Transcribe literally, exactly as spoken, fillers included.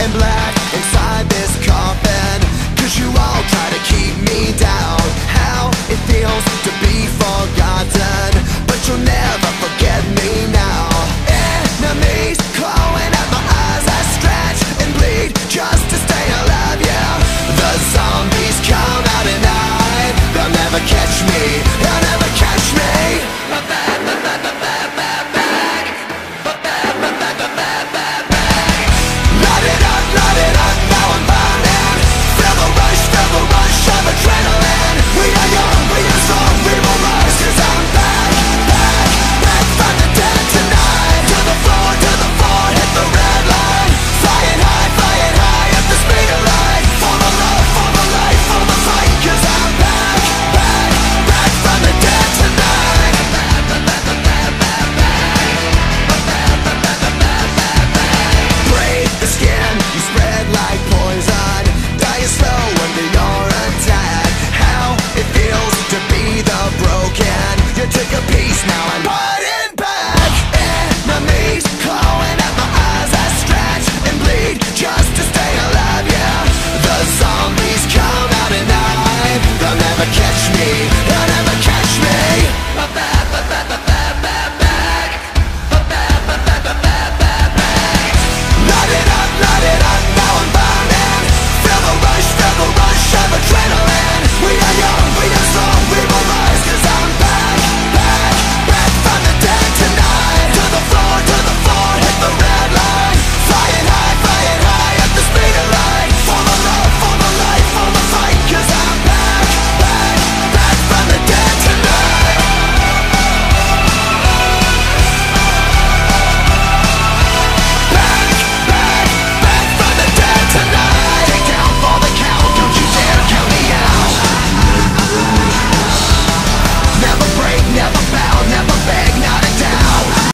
in black inside this coffin, 'cause you all try to keep me down. How it feels to be forgotten, but you'll never forget me now. Enemies clawing at my eyes, I stretch and bleed just to stay alive, yeah. The zombies come out at night, they'll never catch me, they'll never catch me. Light it up, light it up, now I'm burning. Feel the rush, feel the rush of adrenaline. We are young, we are strong, we will rise, 'cause I'm back, back, back from the dead tonight. To the floor, to the floor, hit the red line. Flying high, flying high at the speed of light. For the love, for the life, for the fight, 'cause I'm back, back, back from the dead tonight. Break the skin, you spread like poison. Die slow under your attack. How it feels to be the broken. You took a piece, now I'm putting back. Enemies clawing at my eyes, I stretch and bleed just to stay alive, yeah. The zombies come out at night, they'll never catch me,